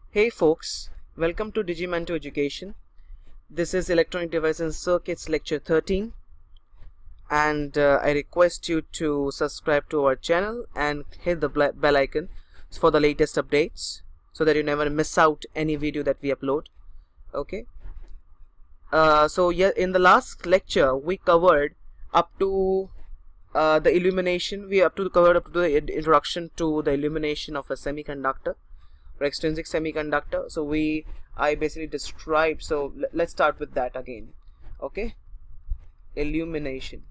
Hey folks, welcome to Digimanto Education. This is Electronic Devices and Circuits lecture 13, and I request you to subscribe to our channel and hit the bell icon for the latest updates so that you never miss out any video that we upload. Okay. So yeah, in the last lecture we covered up to the illumination. We covered up to the introduction to the illumination of a semiconductor or extrinsic semiconductor. So I basically described. So let's start with that again. Okay, illumination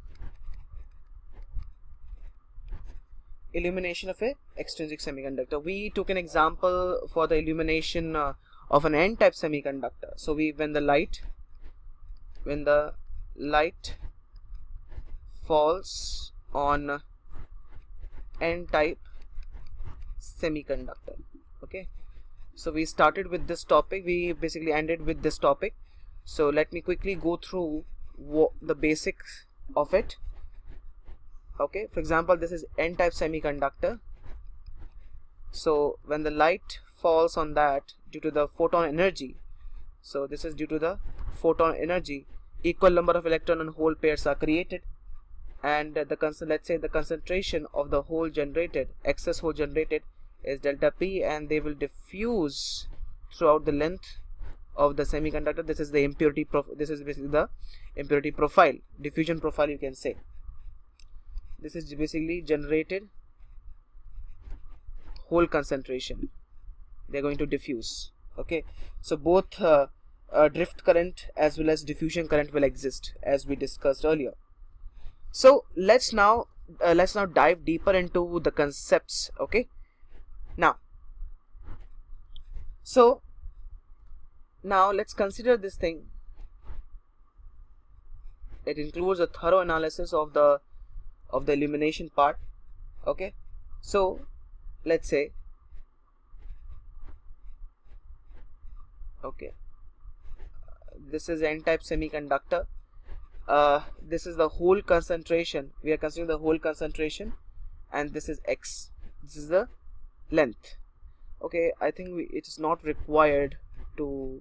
of a extrinsic semiconductor. We took an example for the illumination of an n-type semiconductor. So when the light falls on n-type semiconductor. Okay, so we started with this topic, we basically ended with this topic. So let me quickly go through the basics of it. Okay, for example, this is n-type semiconductor. So when the light falls on that due to the photon energy, so this is due to the photon energy, equal number of electron and hole pairs are created, and let's say the concentration of the hole generated, excess hole generated, is delta P, and they will diffuse throughout the length of the semiconductor. This is the impurity this is basically the impurity profile, diffusion profile, you can say. This is basically generated hole concentration. They're going to diffuse. Okay, so both drift current as well as diffusion current will exist, as we discussed earlier. So let's now dive deeper into the concepts. Okay, now let's consider this thing. It includes a thorough analysis of the illumination part. Okay, so let's say, okay, this is n-type semiconductor. This is the hole concentration. We are considering the hole concentration, and this is x. This is the length. Okay, I think it is not required to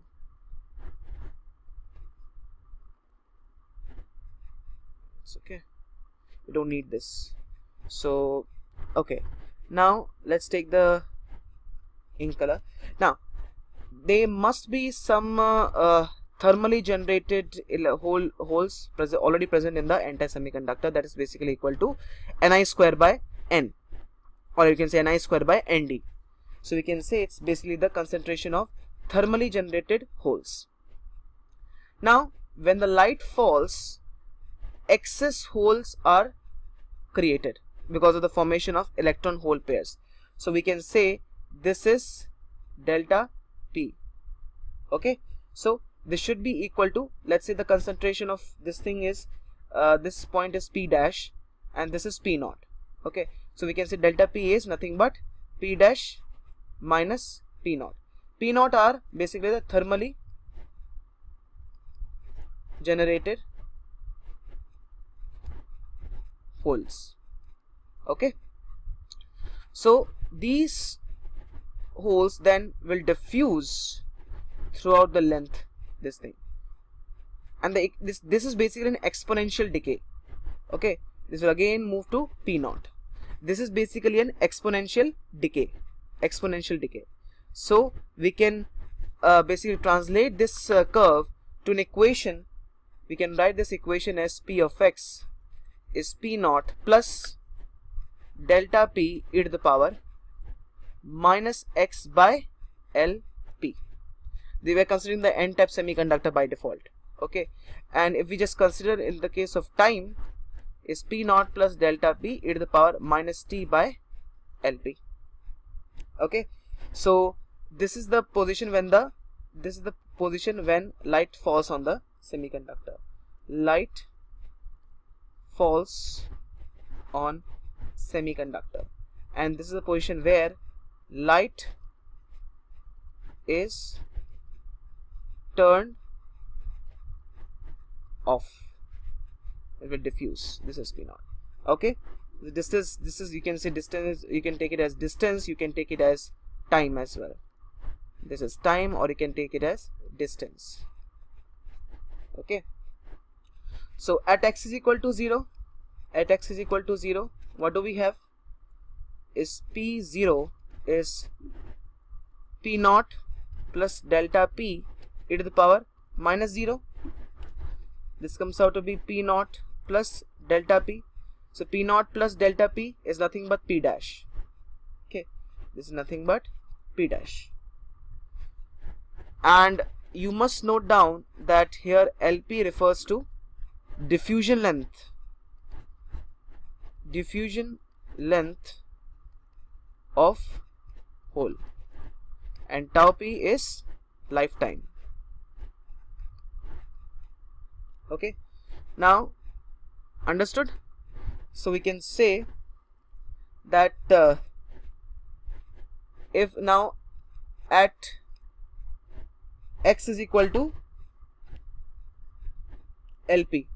okay, we don't need this. So okay, now let's take the ink color. Now there must be some thermally generated holes already present in the n-type semiconductor. That is basically equal to Ni square by n, or you can say Ni square by Nd. So we can say it's basically the concentration of thermally generated holes. Now when the light falls, excess holes are created because of the formation of electron hole pairs. So we can say this is delta P. Okay, so this should be equal to, let's say the concentration of this thing is this point is P dash and this is P naught. Okay, so we can say delta P is nothing but P dash minus P naught. P naught are basically the thermally generated holes. Okay, so these holes then will diffuse throughout the length, this thing, and this is basically an exponential decay. Okay, this will again move to P naught. This is basically an exponential decay. So we can basically translate this curve to an equation. We can write this equation as P of x is P naught plus delta P e to the power minus x by Lp. They were considering the n-type semiconductor by default. Okay, and if we just consider in the case of time, is P naught plus delta P e to the power minus T by Lp. Okay, so this is the position when light falls on the semiconductor. Light falls on semiconductor, and this is the position where light is turned off. It will diffuse. This is P naught. Okay, this is you can say distance, you can take it as distance, you can take it as time as well. this is time, or you can take it as distance. Okay, so at x is equal to 0, what do we have is P0 is P0 plus delta P e to the power minus 0. This comes out to be P0 plus delta P. So P0 plus delta P is nothing but P dash. Okay, this is nothing but P dash. And you must note down that here LP refers to diffusion length. Diffusion length of hole, and tau P is lifetime. Okay, now understood? So we can say that if now at x is equal to LP,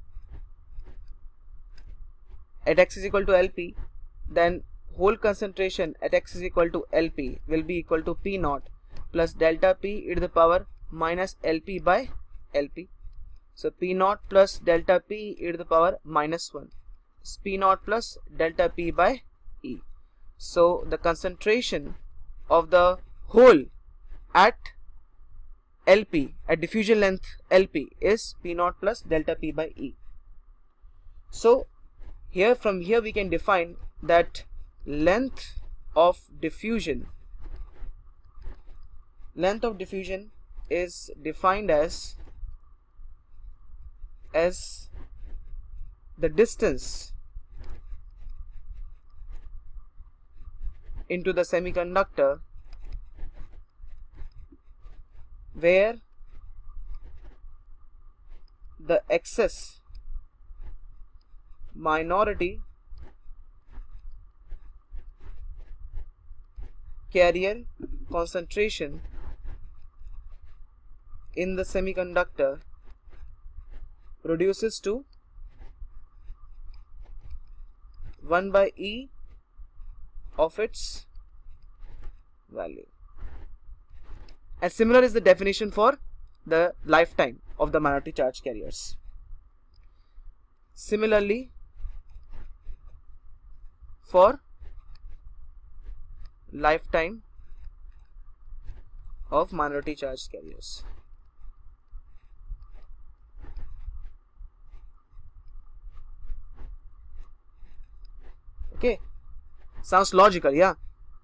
at x is equal to LP, then hole concentration at x is equal to LP will be equal to P0 plus delta P e to the power minus LP by LP. So P0 plus delta P e to the power minus 1 is P0 plus delta P by E. So the concentration of the hole at LP, at diffusion length LP, is P0 plus delta P by E. So here, from here we can define that length of diffusion is defined as the distance into the semiconductor where the excess minority carrier concentration in the semiconductor reduces to 1 by E of its value. And similar is the definition for the lifetime of the minority charge carriers. Similarly, for lifetime of minority charge carriers. Okay, sounds logical, yeah.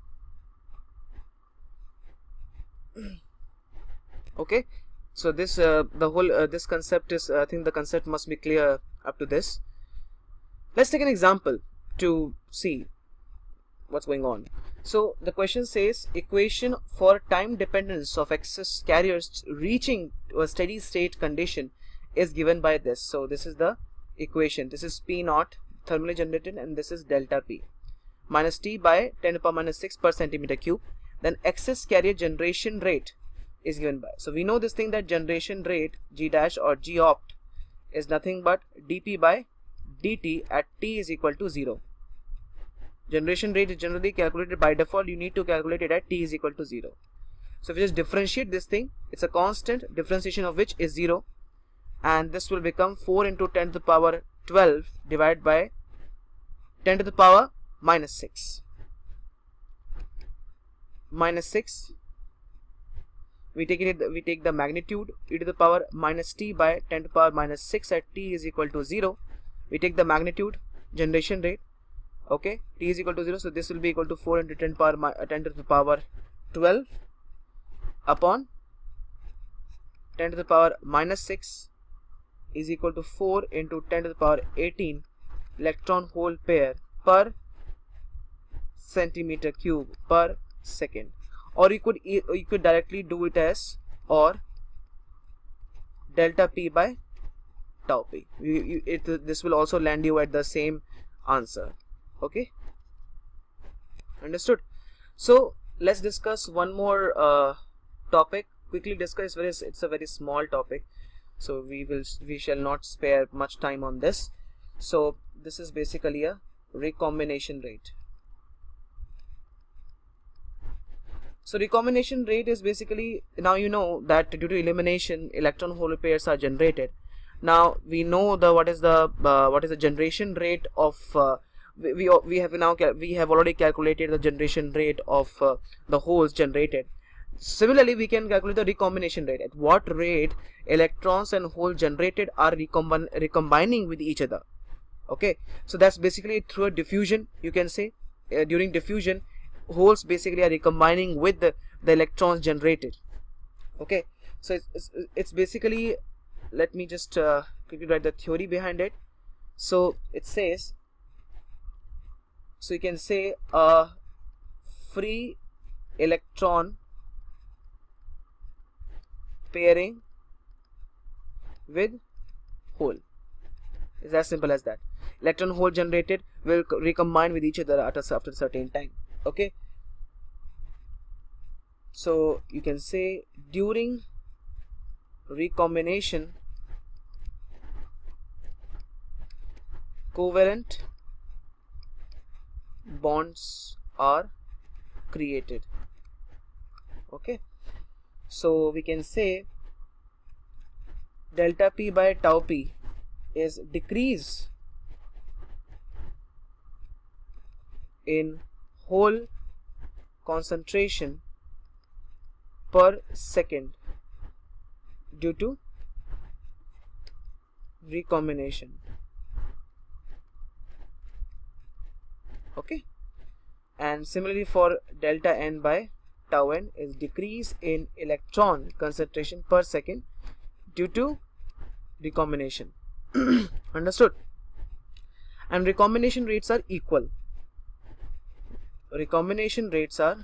Okay, so this the whole this concept is, I think the concept must be clear up to this. Let's take an example to see what's going on. So the question says equation for time dependence of excess carriers reaching a steady state condition is given by this. So this is the equation. This is P0 thermally generated, and this is delta P minus T by 10 to the power minus 6 per centimeter cube. Then excess carrier generation rate is given by. So we know this thing, that generation rate G dash or G opt is nothing but dP by dt at T is equal to 0. Generation rate is generally calculated by default. You need to calculate it at T is equal to 0. So if you just differentiate this thing, it's a constant, differentiation of which is 0, and this will become 4 into 10 to the power 12 divided by 10 to the power minus 6. Minus 6. We take the magnitude e to the power minus t by 10 to the power minus 6 at t is equal to 0. We take the magnitude generation rate. Okay, t is equal to 0, so this will be equal to 4 into 10 to the power 12 upon 10 to the power minus 6 is equal to 4 into 10 to the power 18 electron hole pair per centimeter cube per second. Or you could directly do it as or delta P by tau P. This will also land you at the same answer. Okay, understood? So let's discuss one more topic. Quickly discuss. It's a very small topic, so we shall not spare much time on this. So this is basically a recombination rate. So recombination rate is basically, now you know that due to elimination, electron hole pairs are generated. Now we know what is the generation rate of we have already calculated the generation rate of the holes generated. Similarly, we can calculate the recombination rate, at what rate electrons and hole generated are recombining with each other. Okay, so that's basically through a diffusion, you can say. During diffusion, holes basically are recombining with the electrons generated. Okay, so it's basically, let me just quickly write the theory behind it. So it says, so you can say a free electron pairing with hole is as simple as that. Electron hole generated will recombine with each other after a certain time. Okay, so you can say during recombination, covalent bonds are created. Okay, so we can say delta P by tau P is decrease in hole concentration per second due to recombination. Okay, and similarly for delta N by tau N is decrease in electron concentration per second due to recombination. Understood? And recombination rates are equal. Recombination rates are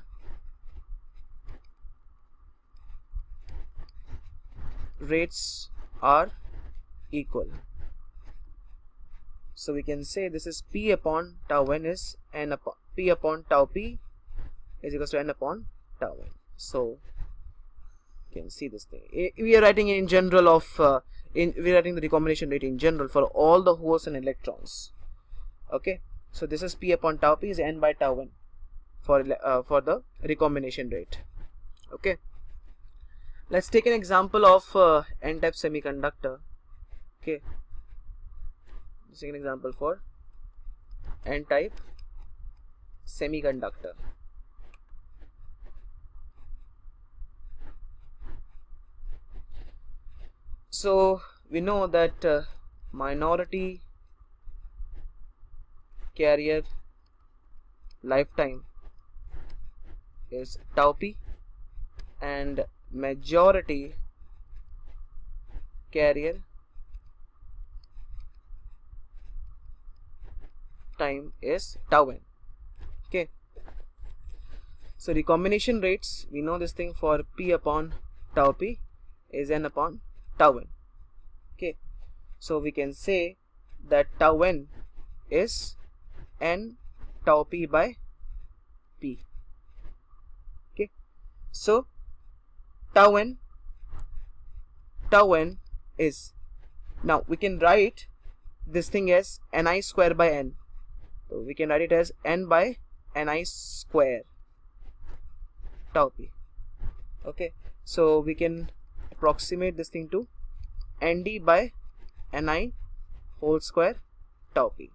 equal. So we can say this is P upon tau N is N upon P upon tau P is equals to N upon tau N. So you can see this thing. We are writing in general of we are writing the recombination rate in general for all the holes and electrons. Okay, so this is P upon tau P is N by tau N for the recombination rate. Okay, let's take an example of N-type semiconductor. Okay, let's take an example for N-type semiconductor. So we know that minority carrier lifetime is tau P and majority carrier time is tau N. Okay, so recombination rates, we know this thing for P upon tau P is N upon tau N. Okay, so we can say that tau N is N tau P by P. Okay, so tau N is, now we can write this thing as Ni square by N. So we can write it as N by Ni square tau P. Okay, so we can approximate this thing to Nd by Ni whole square tau P.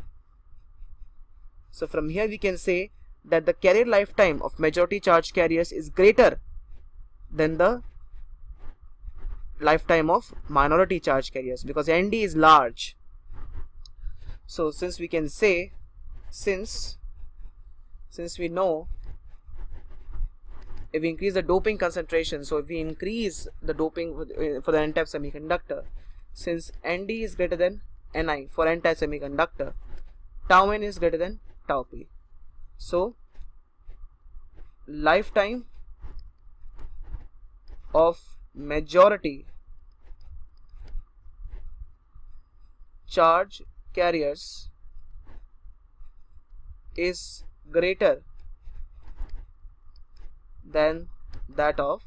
So from here we can say that the carrier lifetime of majority charge carriers is greater than the lifetime of minority charge carriers because Nd is large. So since we can say, since we know if we increase the doping concentration, so if we increase the doping for the N-type semiconductor, since Nd is greater than Ni for N-type semiconductor, tau N is greater than tau P. So lifetime of majority charge carriers is greater than that of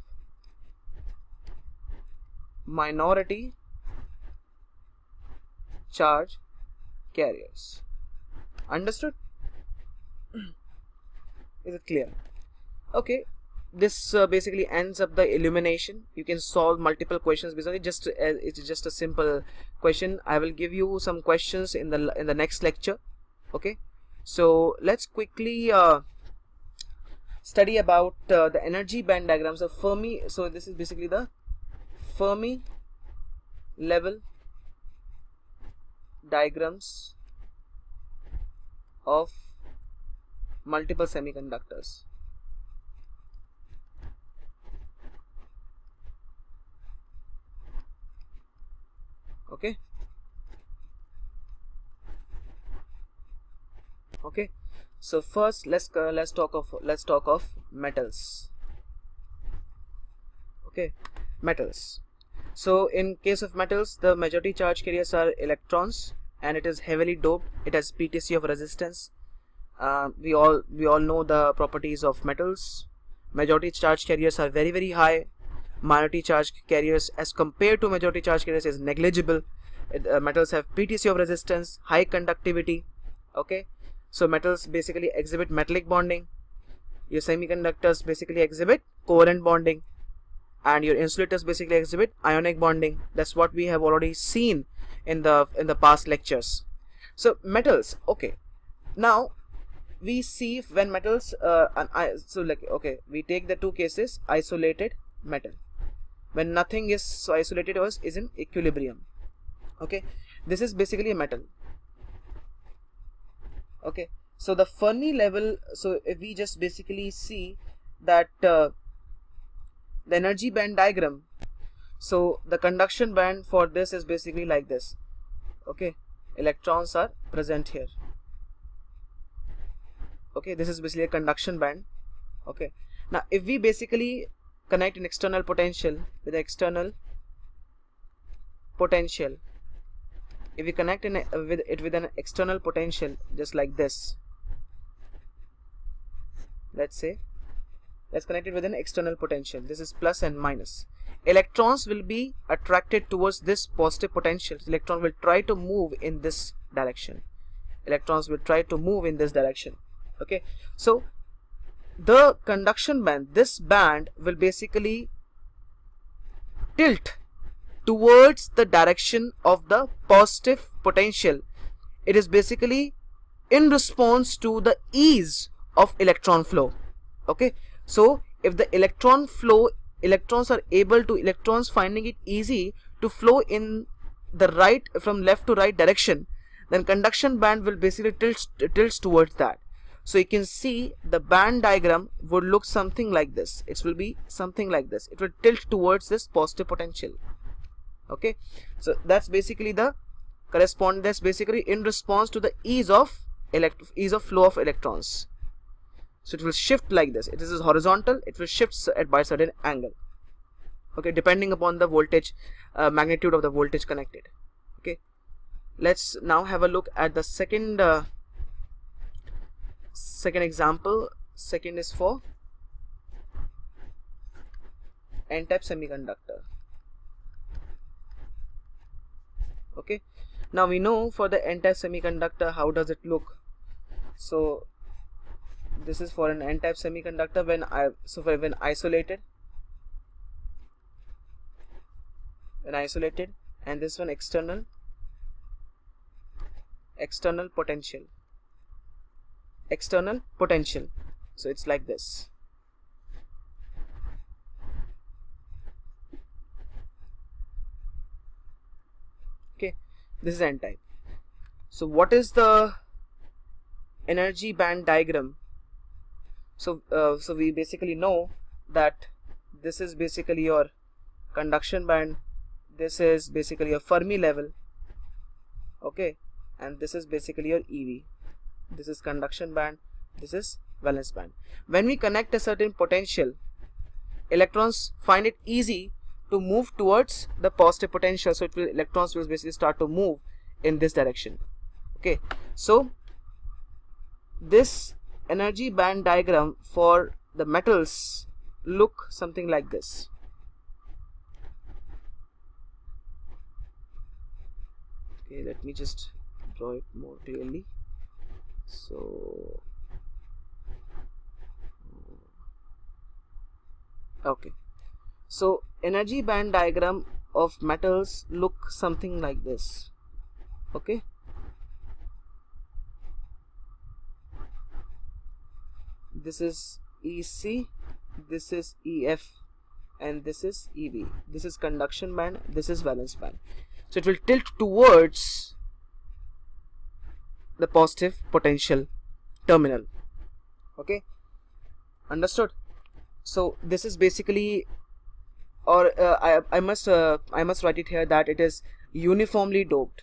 minority charge carriers. Understood? Is it clear? Okay, this basically ends up the illumination. You can solve multiple questions based on it. It's just a simple question. I will give you some questions in the next lecture. Okay, so let's quickly study about the energy band diagrams of Fermi. So this is basically the Fermi level diagrams of multiple semiconductors. Okay. Okay. So first, let's talk of metals. Okay, metals. So in case of metals, the majority charge carriers are electrons, and it is heavily doped. It has PTC of resistance. We all know the properties of metals. Majority charge carriers are very, very high. Minority charge carriers as compared to majority charge carriers is negligible. Metals have PTC of resistance, high conductivity. Okay, so metals basically exhibit metallic bonding. Your semiconductors basically exhibit covalent bonding, and your insulators basically exhibit ionic bonding. That's what we have already seen in the past lectures. So metals. Okay, now we see when metals we take the two cases. Isolated metal, when nothing is so isolated or is in equilibrium. Okay, this is basically a metal. Okay, so the Fermi level, so if we just basically see that the energy band diagram, so the conduction band for this is basically like this. Okay, electrons are present here. Okay, this is basically a conduction band. Okay, now if we basically connect an external potential with external potential, if we connect with an external potential just like this, let's connect it with an external potential. This is plus and minus. Electrons will be attracted towards this positive potential. Electron will try to move in this direction. Electrons will try to move in this direction. Okay, so the conduction band, this band will basically tilt towards the direction of the positive potential. It is basically in response to the ease of electron flow. Okay, so if the electron flow, electrons finding it easy to flow in the right, from left to right direction, then conduction band will basically tilts towards that. So you can see the band diagram would look something like this. It will be something like this. It will tilt towards this positive potential. Okay, so that's basically the correspondence. That's basically in response to the ease of flow of electrons. So it will shift like this. It is horizontal. It will shift by a certain angle. Okay, depending upon the voltage, magnitude of the voltage connected. Okay, let's now have a look at the second example. Second is for n-type semiconductor. Okay, now we know for the n-type semiconductor how does it look. So this is for an n-type semiconductor when isolated, and this one external potential. So it's like this. Okay, this is n-type. So what is the energy band diagram? So we basically know that this is basically your conduction band, this is basically your Fermi level. Okay, and this is basically your EV. This is conduction band, this is valence band. When we connect a certain potential, electrons find it easy to move towards the positive potential. So electrons will basically start to move in this direction. Okay, so this energy band diagram for the metals look something like this. Okay, let me just draw it more clearly. So Okay, so energy band diagram of metals look something like this. Okay, this is EC, this is EF, and this is EV. This is conduction band, this is valence band. So it will tilt towards the positive potential terminal. Okay, understood? So this is basically, or I must write it here that it is uniformly doped.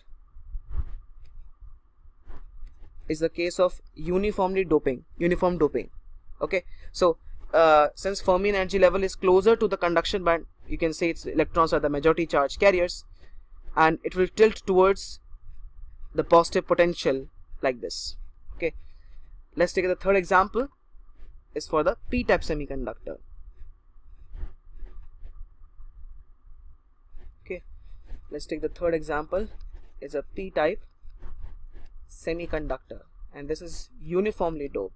Is the case of uniform doping. Okay, so since Fermi energy level is closer to the conduction band, you can say its electrons are the majority charge carriers, and it will tilt towards the positive potential like this. Okay, let's take the third example. Is for the p-type semiconductor. Okay, let's take the third example. Is a p-type semiconductor, and this is uniformly doped.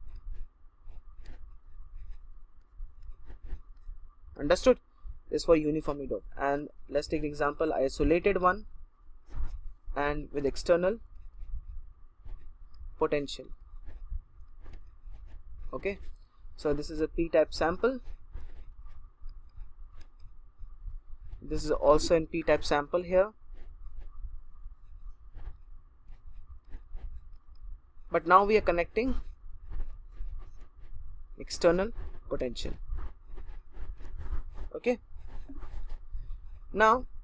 Understood? This is for uniformly doped. And let's take the example isolated one and with external potential. Okay, so this is a p-type sample. This is also an p-type sample here, but now we are connecting external potential. Okay, now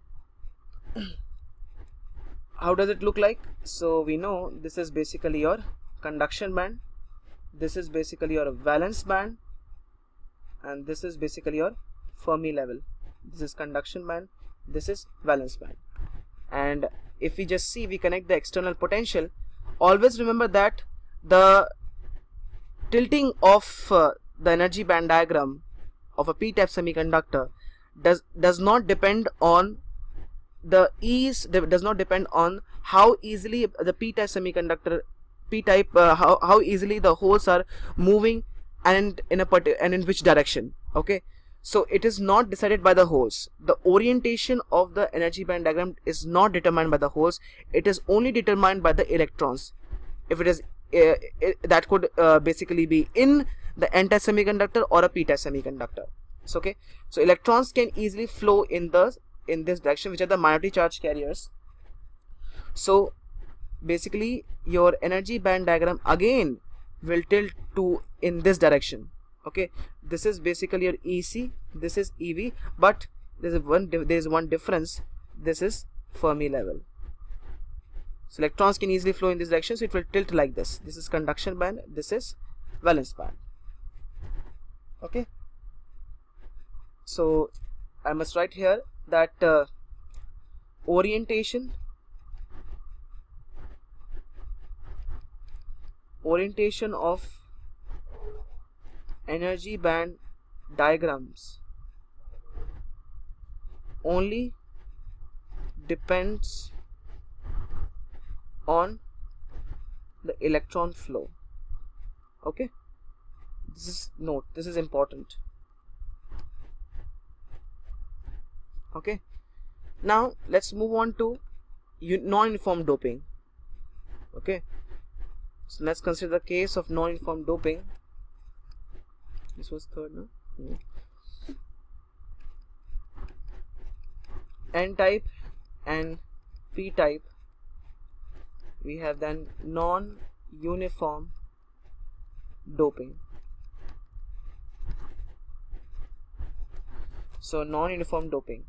how does it look like? So we know this is basically your conduction band, this is basically your valence band, and this is basically your Fermi level. This is conduction band, this is valence band. And if we just see, we connect the external potential, always remember that the tilting of the energy band diagram of a p-type semiconductor does not depend on the ease, does not depend on how easily the p-type semiconductor p-type how easily the holes are moving and in which direction. Okay, so it is not decided by the holes. The orientation of the energy band diagram is not determined by the holes, it is only determined by the electrons. If it is that could basically be in the n-type semiconductor or a p-type semiconductor. So okay, so electrons can easily flow in this direction, which are the minority charge carriers. So basically your energy band diagram again will tilt to in this direction. Okay, this is basically your EC, this is EV, but there is one difference. This is Fermi level. So electrons can easily flow in this direction, so it will tilt like this. This is conduction band, this is valence band. Okay, so I must write here that orientation of energy band diagrams only depends on the electron flow. Okay, this is note, this is important. Okay, now let's move on to non-uniform doping. Okay, so let's consider the case of non-uniform doping. This was third, no? Yeah. N-type and P-type, we have then non-uniform doping. So non-uniform doping.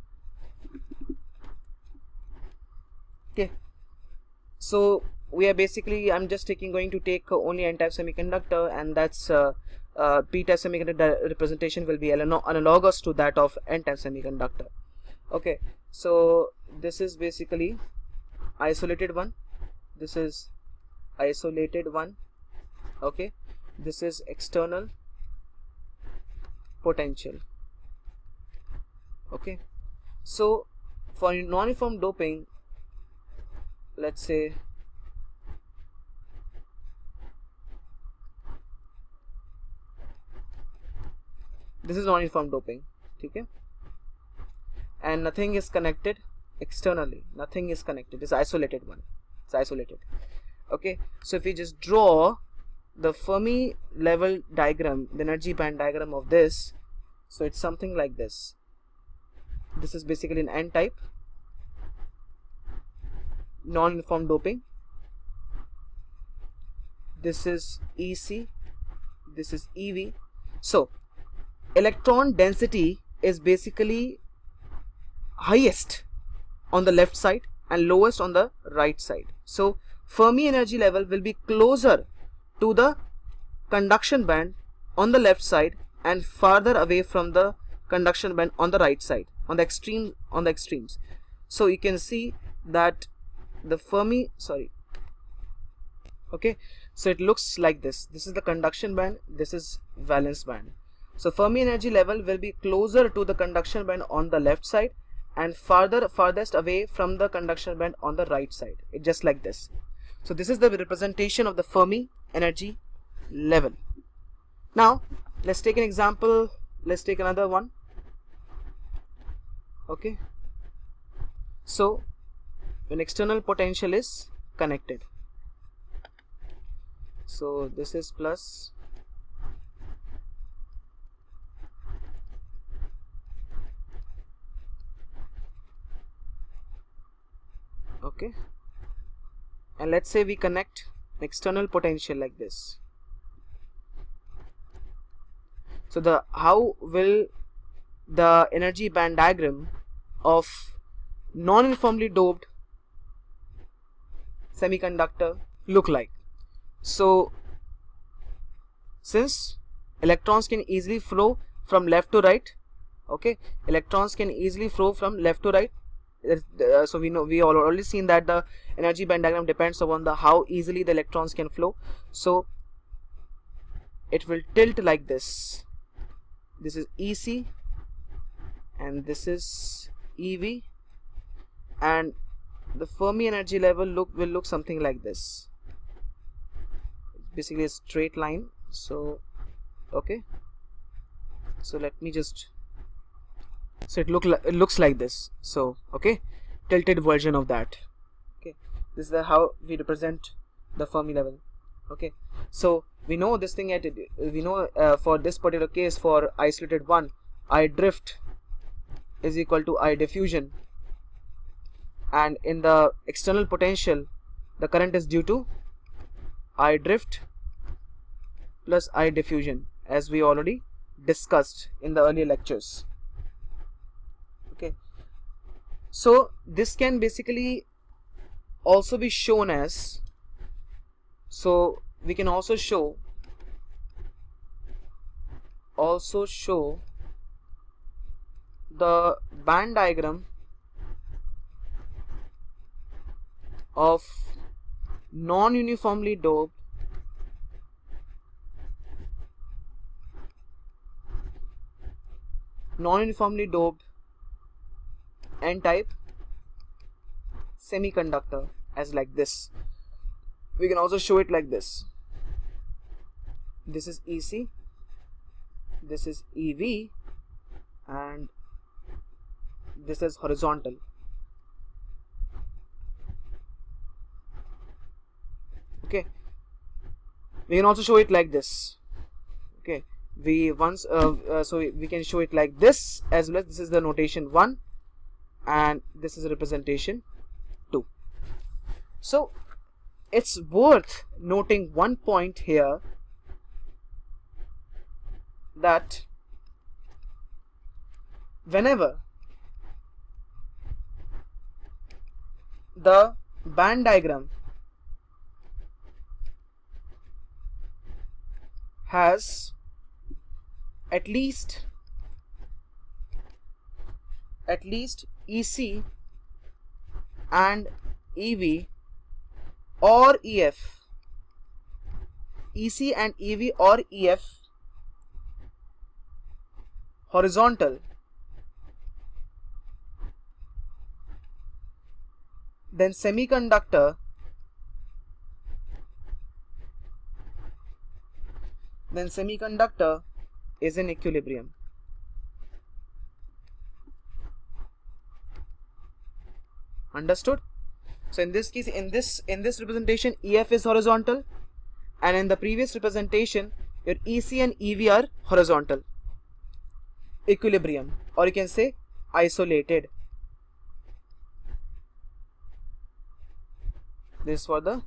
Okay, so we are basically, I'm just going to take only n-type semiconductor, and that's p-type semiconductor representation will be analogous to that of n-type semiconductor. Okay, so this is basically isolated one, this is isolated one. Okay, this is external potential. Okay, so for non-uniform doping, let's say This is non-uniform doping. Okay? And nothing is connected externally. Nothing is connected. It's isolated one. It's isolated. Okay? So if we just draw the Fermi level diagram, the energy band diagram of this, so it's something like this. This is basically an N-type non-uniform doping. This is EC, this is EV. So electron density is basically highest on the left side and lowest on the right side. So Fermi energy level will be closer to the conduction band on the left side and farther away from the conduction band on the right side, on the extremes. So you can see that the Fermi, okay, so it looks like this. This is the conduction band, this is valence band. So Fermi energy level will be closer to the conduction band on the left side and farthest away from the conduction band on the right side. It's just like this. So this is the representation of the Fermi energy level. Now let's take an example. Let's take another one. Okay, so an external potential is connected. So this is plus, okay, and let's say we connect an external potential like this. So how will the energy band diagram of non-uniformly doped semiconductor look like? So since electrons can easily flow from left to right, okay, electrons can easily flow from left to right. So we already seen that the energy band diagram depends upon the how easily the electrons can flow. So it will tilt like this. This is EC and this is EV, and the Fermi energy level will look something like this. Basically a straight line. So okay, so let me just, so it looks like this. So okay, tilted version of that. Okay, this is how we represent the Fermi level. Okay, so we know this thing at for this particular case, for isolated one, I drift is equal to I diffusion, and in the external potential the current is due to I drift plus I diffusion, as we already discussed in the earlier lectures. Okay, so this can basically also be shown as, so we can also show the band diagram of non-uniformly doped N-type semiconductor as like this. We can also show it like this. This is EC, this is EV, and this is horizontal. Okay, we can also show it like this. Okay, so we can show it like this as well. This is the notation 1 and this is representation 2. So it's worth noting one point here, that whenever the band diagram has at least EC and EV or EF, EC and EV or EF horizontal, then semiconductor is in equilibrium. Understood? So in this case, in this representation, EF is horizontal, and in the previous representation your EC and EV are horizontal, equilibrium, or you can say isolated. This is for the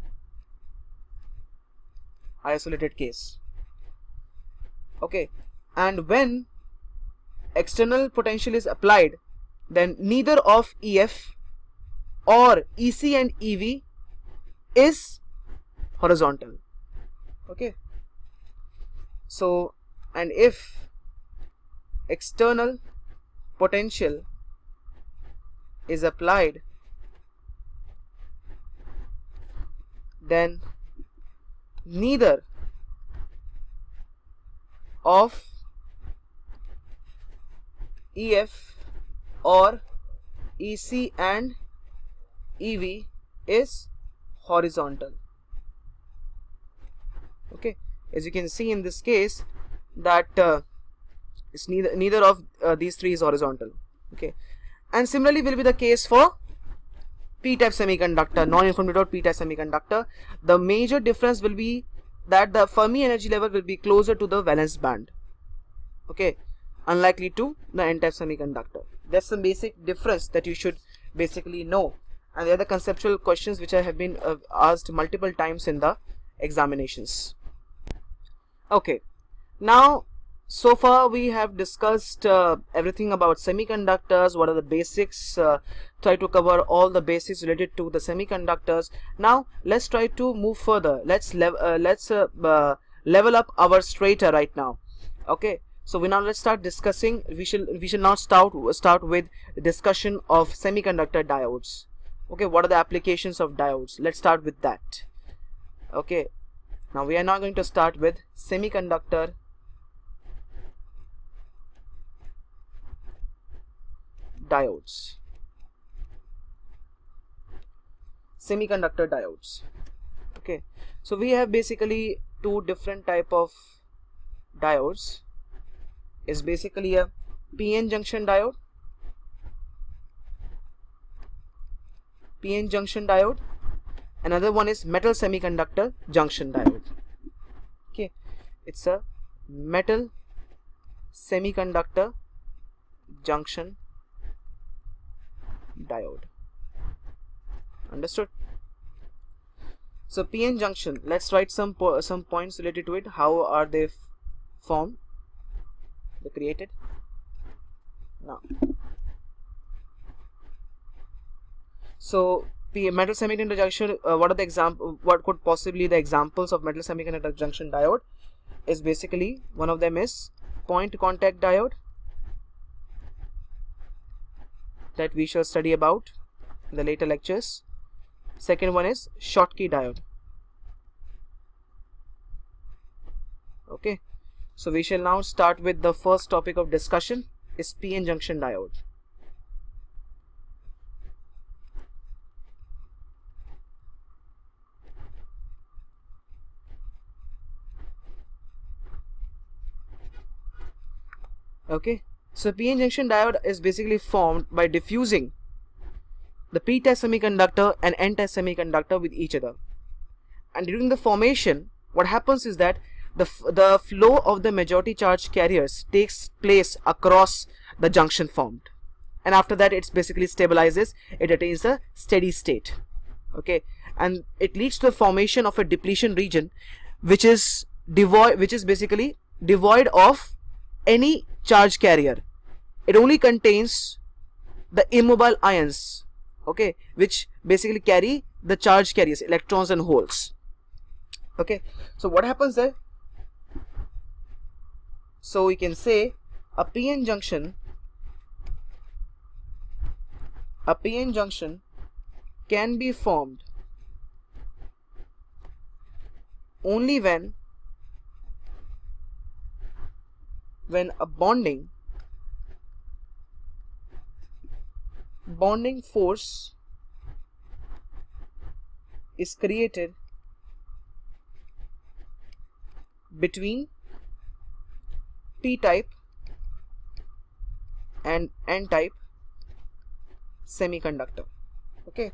isolated case. Okay, and when external potential is applied, then neither of EF or EC and EV is horizontal. Okay, so, and if external potential is applied, then neither of EF or EC and EV is horizontal. Okay, as you can see in this case that it's neither of these three is horizontal. Okay, and similarly will be the case for p-type semiconductor, non-uniform diode p-type semiconductor. The major difference will be that the Fermi energy level will be closer to the valence band. Okay, unlikely to the n-type semiconductor. That's the basic difference that you should basically know. And the other conceptual questions which I have been asked multiple times in the examinations. Okay, now so far we have discussed everything about semiconductors, what are the basics, try to cover all the basics related to the semiconductors. Now let's try to move further. Let's level up our strata right now. Okay, so let's start discussing. We shall now start with the discussion of semiconductor diodes. Okay, what are the applications of diodes? Let's start with that. Okay, now we are now going to start with semiconductor diodes. Semiconductor diodes. Okay, so we have basically two different type of diodes. Is basically a PN junction diode, another one is metal semiconductor junction diode. Okay, it's a metal semiconductor junction diode. Understood? So PN junction, let's write some points related to it. How are they formed? They created. Now, so metal semiconductor junction, what could possibly the examples of metal semiconductor junction diode? Is basically, one of them is point contact diode, that we shall study about in the later lectures. Second one is Schottky diode. Okay, so we shall now start with the first topic of discussion, is PN junction diode. Okay, so PN junction diode is basically formed by diffusing the p-type semiconductor and n-type semiconductor with each other, and during the formation what happens is that the flow of the majority charge carriers takes place across the junction formed, and after that it's basically stabilizes, it attains a steady state. Okay, and it leads to the formation of a depletion region which is basically devoid of any charge carrier. It only contains the immobile ions, okay, which basically carry the charge carriers, electrons and holes. Okay, so what happens there? So we can say a PN junction can be formed only when a bonding force is created between p-type and n-type semiconductor. Okay,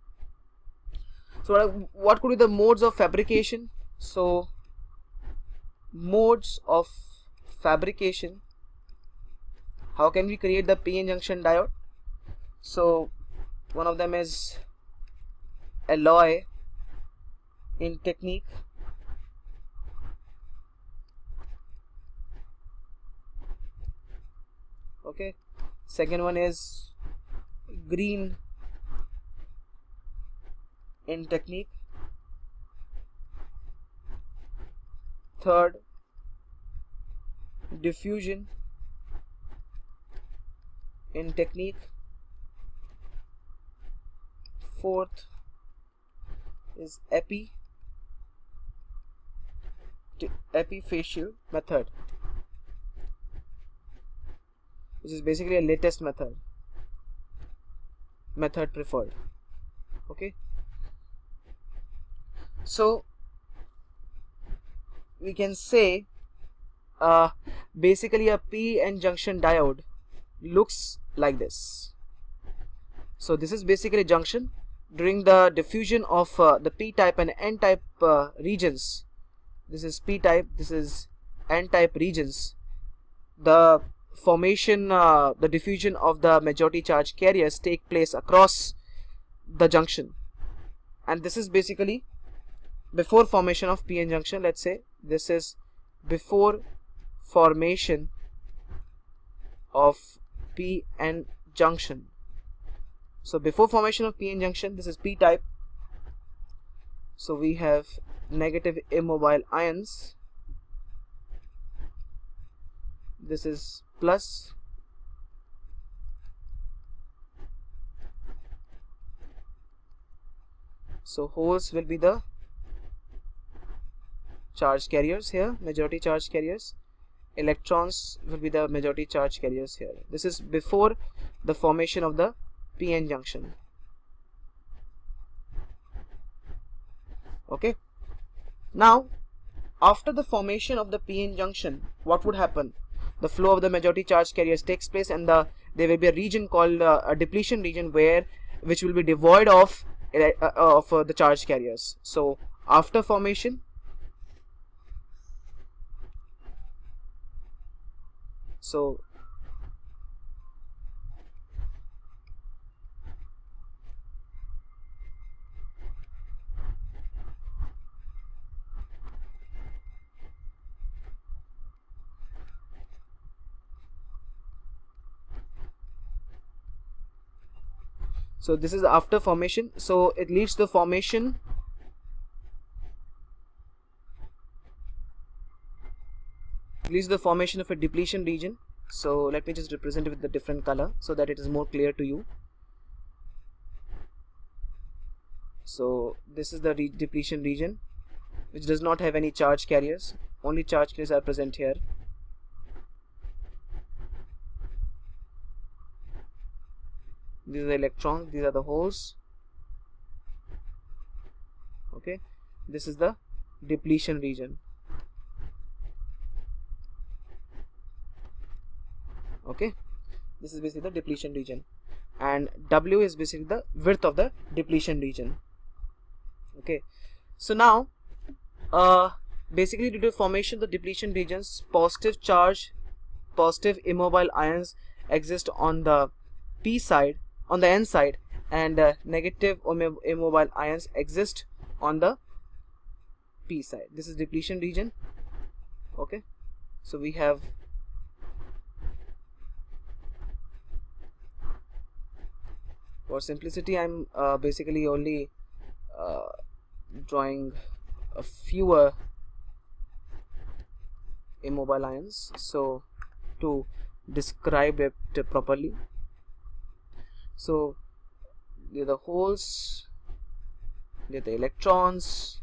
so what could be the modes of fabrication? So modes of fabrication, how can we create the p-n junction diode? So one of them is alloy in technique, okay. Second one is green in technique. Third, diffusion in technique. Fourth is epiphyseal method, which is basically a latest method preferred. Okay, so we can say basically a p-n junction diode looks like this. So this is basically a junction. During the diffusion of the p-type and n-type regions, this is p-type, this is n-type regions, the formation, the diffusion of the majority charge carriers take place across the junction, and this is basically before formation of p-n junction. Let's say this is before formation of p-n junction. So before formation of p-n junction, this is p-type. So we have negative immobile ions. This is plus. So holes will be the charge carriers here, majority charge carriers. Electrons will be the majority charge carriers here. This is before the formation of the p-n junction. Okay, now after the formation of the p-n junction, what would happen? The flow of the majority charge carriers takes place, and there will be a region called a depletion region, which will be devoid of the charge carriers. So after formation, so this is after formation. So it leads to the formation of a depletion region. So let me just represent it with the different color so that it is more clear to you. So this is the depletion region, which does not have any charge carriers. Only charge carriers are present here. These are the electrons, these are the holes. Okay, this is the depletion region. Okay, this is basically the depletion region, and W is basically the width of the depletion region. Okay, so now basically due to formation of the depletion regions, positive immobile ions exist on the p side, on the n side, and negative immobile ions exist on the p side. This is depletion region. Okay, so we have for simplicity, I'm basically only drawing a fewer immobile ions, so to describe it properly. So they're the holes, they're the electrons.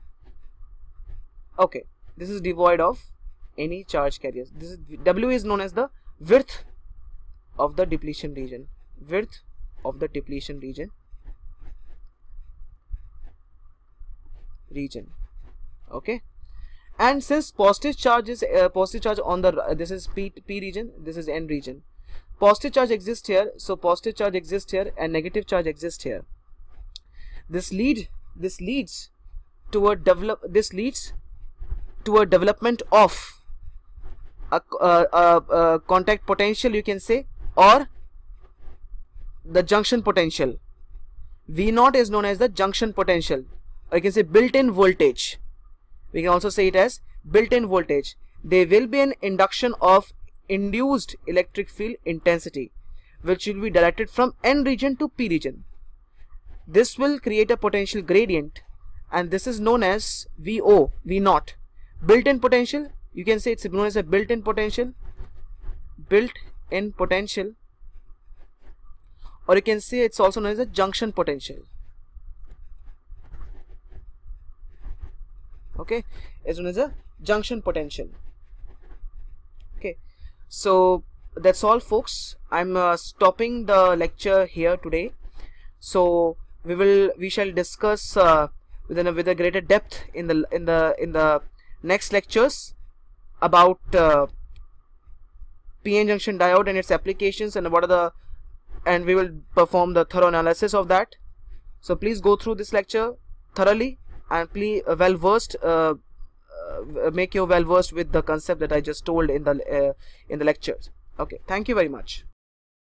Okay, this is devoid of any charge carriers. This is W is known as the width of the depletion region. Width of the depletion region. Okay, and since positive charge on the this is p region, this is n region. Positive charge exists here, so positive charge exists here, and negative charge exists here. This leads toward development of a contact potential, you can say, or the junction potential. V0 is known as the junction potential, or you can say built-in voltage. We can also say it as built-in voltage. There will be an induction of induced electric field intensity, which will be directed from N region to P region. This will create a potential gradient, and this is known as V0. Built-in potential, you can say it's known as a built-in potential, or you can say it's also known as a junction potential. Okay, it's known as a junction potential. Okay, so that's all, folks. I'm stopping the lecture here today. So we shall discuss with a greater depth in the next lectures about PN junction diode and its applications, and we will perform the thorough analysis of that. So please go through this lecture thoroughly, and please make you well versed with the concept that I just told in the lectures. Okay, thank you very much.